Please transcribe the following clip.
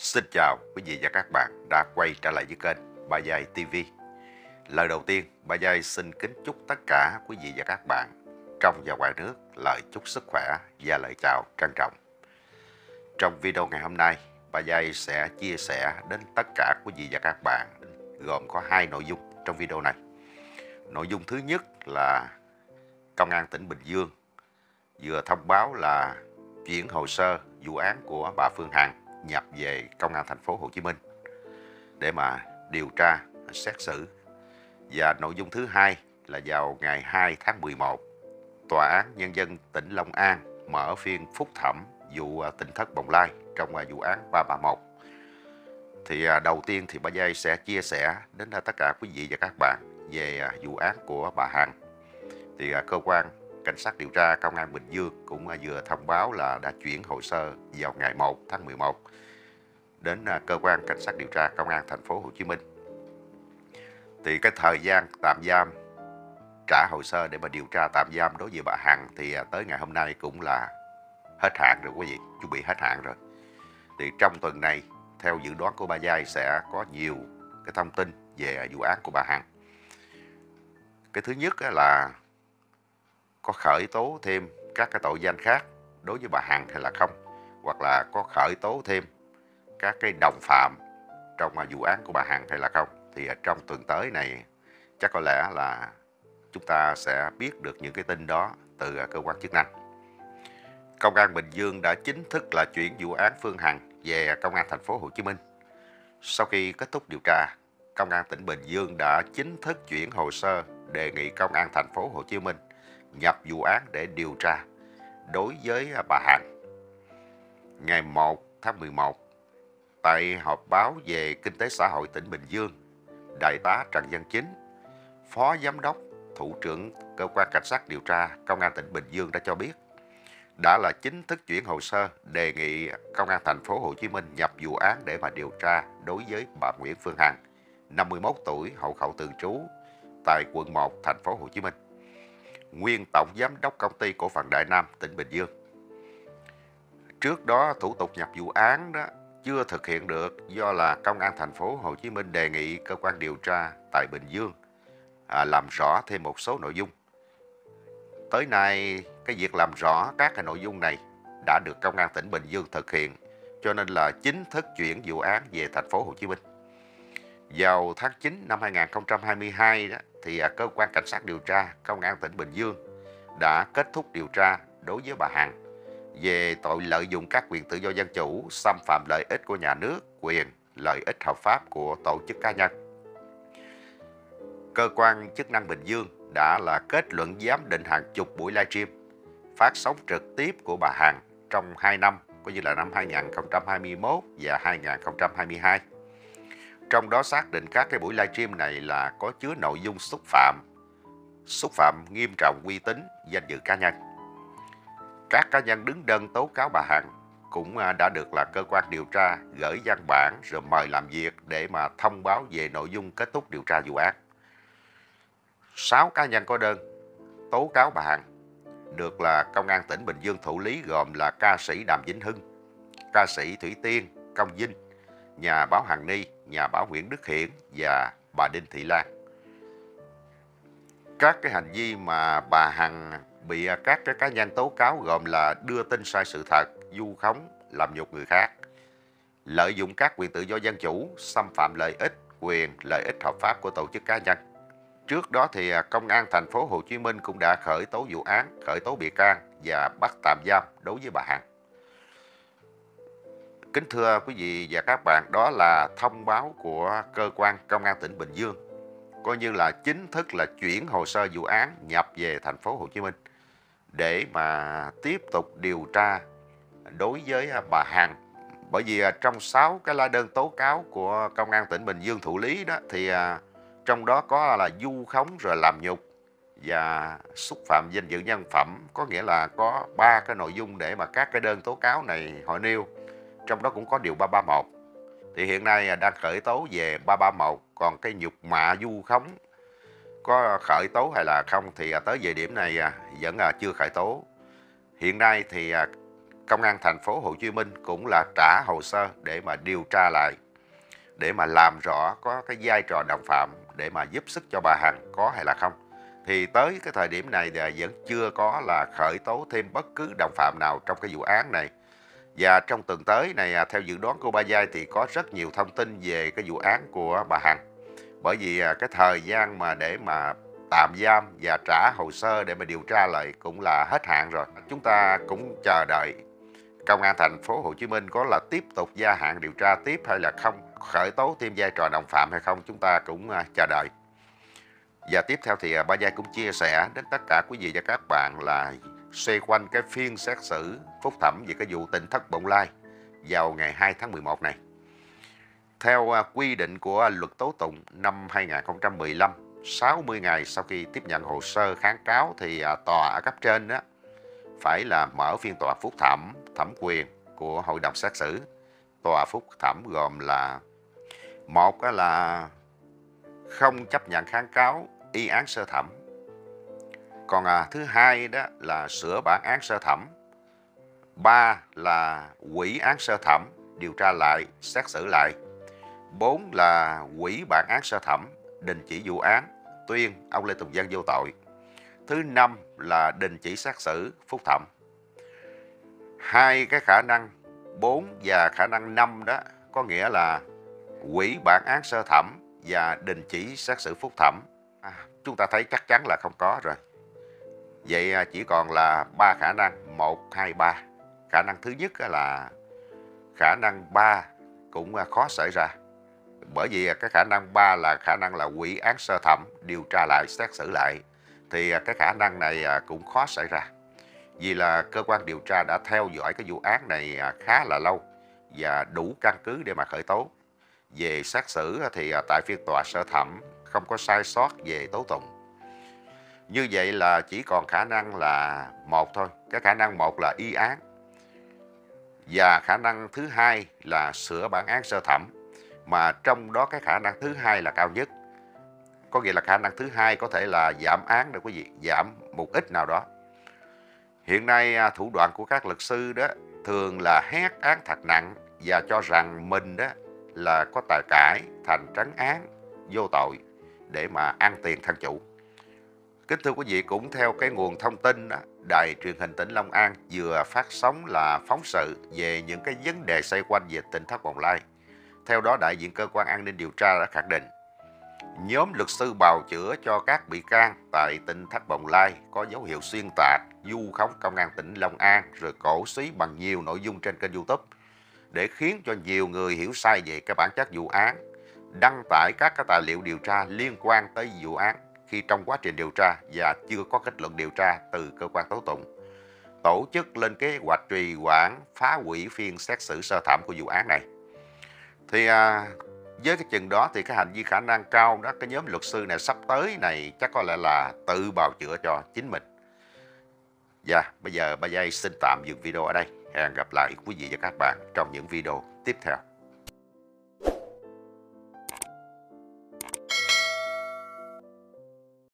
Xin chào quý vị và các bạn đã quay trở lại với kênh Ba Giai TV. Lời đầu tiên, Ba Giai xin kính chúc tất cả quý vị và các bạn trong và ngoài nước lời chúc sức khỏe và lời chào trân trọng. Trong video ngày hôm nay, Ba Giai sẽ chia sẻ đến tất cả quý vị và các bạn gồm có hai nội dung trong video này. Nội dung thứ nhất là Công an tỉnh Bình Dương vừa thông báo là chuyển hồ sơ vụ án của bà Phương Hằng nhập về Công an thành phố Hồ Chí Minh để mà điều tra, xét xử. Và nội dung thứ hai là vào ngày 2 tháng 11, Tòa án Nhân dân tỉnh Long An mở phiên phúc thẩm vụ tỉnh thất Bồng Lai trong vụ án 331. Thì đầu tiên thì Ba Giai sẽ chia sẻ đến tất cả quý vị và các bạn về vụ án của bà Hằng. Thì cơ quan Cảnh sát điều tra Công an Bình Dương cũng vừa thông báo là đã chuyển hồ sơ vào ngày 1 tháng 11 đến cơ quan Cảnh sát điều tra Công an thành phố Hồ Chí Minh. Thì cái thời gian tạm giam trả hồ sơ để mà điều tra tạm giam đối với bà Hằng thì tới ngày hôm nay cũng là hết hạn rồi quý vị, chuẩn bị hết hạn rồi. Thì trong tuần này, theo dự đoán của Ba Giai sẽ có nhiều cái thông tin về vụ án của bà Hằng. Cái thứ nhất là có khởi tố thêm các cái tội danh khác đối với bà Hằng hay là không, hoặc là có khởi tố thêm các cái đồng phạm trong vụ án của bà Hằng hay là không. Thì trong tuần tới này chắc có lẽ là chúng ta sẽ biết được những cái tin đó từ cơ quan chức năng. Công an Bình Dương đã chính thức là chuyển vụ án Phương Hằng về Công an thành phố Hồ Chí Minh. Sau khi kết thúc điều tra, Công an tỉnh Bình Dương đã chính thức chuyển hồ sơ đề nghị Công an thành phố Hồ Chí Minh nhập vụ án để điều tra đối với bà Hằng. Ngày 1 tháng 11, tại họp báo về kinh tế xã hội tỉnh Bình Dương, Đại tá Trần Văn Chính, Phó Giám đốc, Thủ trưởng Cơ quan Cảnh sát điều tra Công an tỉnh Bình Dương đã cho biết đã là chính thức chuyển hồ sơ đề nghị Công an thành phố Hồ Chí Minh nhập vụ án để mà điều tra đối với bà Nguyễn Phương Hằng, 51 tuổi, hộ khẩu thường trú tại quận 1 thành phố Hồ Chí Minh, nguyên tổng giám đốc công ty cổ phần Đại Nam tỉnh Bình Dương. Trước đó thủ tục nhập vụ án đó chưa thực hiện được do là Công an thành phố Hồ Chí Minh đề nghị cơ quan điều tra tại Bình Dương làm rõ thêm một số nội dung. Tới nay, cái việc làm rõ các cái nội dung này đã được Công an tỉnh Bình Dương thực hiện, cho nên là chính thức chuyển vụ án về thành phố Hồ Chí Minh. Vào tháng 9 năm 2022 đó, thì cơ quan Cảnh sát điều tra Công an tỉnh Bình Dương đã kết thúc điều tra đối với bà Hằng về tội lợi dụng các quyền tự do dân chủ, xâm phạm lợi ích của nhà nước, quyền, lợi ích hợp pháp của tổ chức cá nhân. Cơ quan chức năng Bình Dương đã là kết luận giám định hàng chục buổi livestream phát sóng trực tiếp của bà Hằng trong 2 năm, coi như là năm 2021 và 2022. Trong đó xác định các cái buổi livestream này là có chứa nội dung xúc phạm nghiêm trọng uy tín, danh dự cá nhân. Các cá nhân đứng đơn tố cáo bà Hằng cũng đã được là cơ quan điều tra gửi văn bản rồi mời làm việc để mà thông báo về nội dung kết thúc điều tra vụ án. 6 cá nhân có đơn tố cáo bà Hằng được là Công an tỉnh Bình Dương thụ lý gồm là ca sĩ Đàm Vĩnh Hưng, ca sĩ Thủy Tiên, Công Vinh, nhà báo Hằng Ni, nhà báo Nguyễn Đức Hiển và bà Đinh Thị Lan. Các cái hành vi mà bà Hằng bị các cái cá nhân tố cáo gồm là đưa tin sai sự thật, vu khống, làm nhục người khác, lợi dụng các quyền tự do dân chủ, xâm phạm lợi ích, quyền, lợi ích hợp pháp của tổ chức cá nhân. Trước đó thì Công an thành phố Hồ Chí Minh cũng đã khởi tố vụ án, khởi tố bị can và bắt tạm giam đối với bà Hằng. Kính thưa quý vị và các bạn, đó là thông báo của cơ quan Công an tỉnh Bình Dương, coi như là chính thức là chuyển hồ sơ vụ án nhập về thành phố Hồ Chí Minh để mà tiếp tục điều tra đối với bà Hằng. Bởi vì trong 6 cái lá đơn tố cáo của Công an tỉnh Bình Dương thụ lý đó thì trong đó có là vu khống rồi làm nhục và xúc phạm danh dự nhân phẩm, có nghĩa là có 3 cái nội dung để mà các cái đơn tố cáo này họ nêu. Trong đó cũng có điều 331. Thì hiện nay đang khởi tố về 331, còn cái nhục mạ vu khống có khởi tố hay là không thì tới thời điểm này vẫn chưa khởi tố. Hiện nay thì Công an thành phố Hồ Chí Minh cũng là trả hồ sơ để mà điều tra lại, để mà làm rõ có cái vai trò đồng phạm để mà giúp sức cho bà Hằng có hay là không. Thì tới cái thời điểm này thì vẫn chưa có là khởi tố thêm bất cứ đồng phạm nào trong cái vụ án này. Và trong tuần tới này, theo dự đoán của Ba Giai thì có rất nhiều thông tin về cái vụ án của bà Hằng. Bởi vì cái thời gian mà để mà tạm giam và trả hồ sơ để mà điều tra lại cũng là hết hạn rồi. Chúng ta cũng chờ đợi Công an thành phố Hồ Chí Minh có là tiếp tục gia hạn điều tra tiếp hay là không, khởi tố thêm vai trò đồng phạm hay không, chúng ta cũng chờ đợi. Và tiếp theo thì Ba Giai cũng chia sẻ đến tất cả quý vị và các bạn là xoay quanh cái phiên xét xử phúc thẩm về cái vụ Tỉnh Thất Bồng Lai vào ngày 2 tháng 11 này. Theo quy định của luật tố tụng năm 2015, 60 ngày sau khi tiếp nhận hồ sơ kháng cáo thì tòa ở cấp trên đó phải là mở phiên tòa phúc thẩm thẩm quyền của hội đồng xét xử. Tòa phúc thẩm gồm là một là không chấp nhận kháng cáo y án sơ thẩm. Còn thứ hai đó là sửa bản án sơ thẩm. 3 là hủy án sơ thẩm, điều tra lại, xét xử lại. 4 là hủy bản án sơ thẩm, đình chỉ vụ án, tuyên ông Lê Tùng Vân vô tội. Thứ 5 là đình chỉ xét xử phúc thẩm. Hai cái khả năng 4 và khả năng 5 đó có nghĩa là hủy bản án sơ thẩm và đình chỉ xét xử phúc thẩm. Chúng ta thấy chắc chắn là không có rồi. Vậy chỉ còn là 3 khả năng, 1, 2, 3. Khả năng thứ nhất là khả năng 3 cũng khó xảy ra. Bởi vì cái khả năng 3 là khả năng là hủy án sơ thẩm, điều tra lại, xét xử lại. Thì cái khả năng này cũng khó xảy ra. Vì là cơ quan điều tra đã theo dõi cái vụ án này khá là lâu và đủ căn cứ để mà khởi tố. Về xét xử thì tại phiên tòa sơ thẩm không có sai sót về tố tụng. Như vậy là chỉ còn khả năng là một thôi. Cái khả năng một là y án. Và khả năng thứ hai là sửa bản án sơ thẩm. Mà trong đó cái khả năng thứ hai là cao nhất. Có nghĩa là khả năng thứ hai có thể là giảm án đó quý vị, giảm một ít nào đó. Hiện nay thủ đoạn của các luật sư đó thường là hét án thật nặng và cho rằng mình đó là có tài cãi thành trấn án vô tội để mà ăn tiền thân chủ. Kính thưa quý vị, cũng theo cái nguồn thông tin đó, đài truyền hình tỉnh Long An vừa phát sóng là phóng sự về những cái vấn đề xoay quanh về Tỉnh Thất Bồng Lai. Theo đó, đại diện cơ quan an ninh điều tra đã khẳng định nhóm luật sư bào chữa cho các bị can tại Tỉnh Thất Bồng Lai có dấu hiệu xuyên tạc, vu khống công an tỉnh Long An rồi cổ suý bằng nhiều nội dung trên kênh YouTube để khiến cho nhiều người hiểu sai về cái bản chất vụ án, đăng tải các cái tài liệu điều tra liên quan tới vụ án khi trong quá trình điều tra và chưa có kết luận điều tra từ cơ quan tố tụng, tổ chức lên kế hoạch trì hoãn phá hủy phiên xét xử sơ thẩm của vụ án này. Thì với cái chừng đó thì cái hành vi khả năng cao đó, cái nhóm luật sư này sắp tới này chắc có lẽ là tự bào chữa cho chính mình. Dạ, bây giờ Ba Giai xin tạm dừng video ở đây. Hẹn gặp lại quý vị và các bạn trong những video tiếp theo.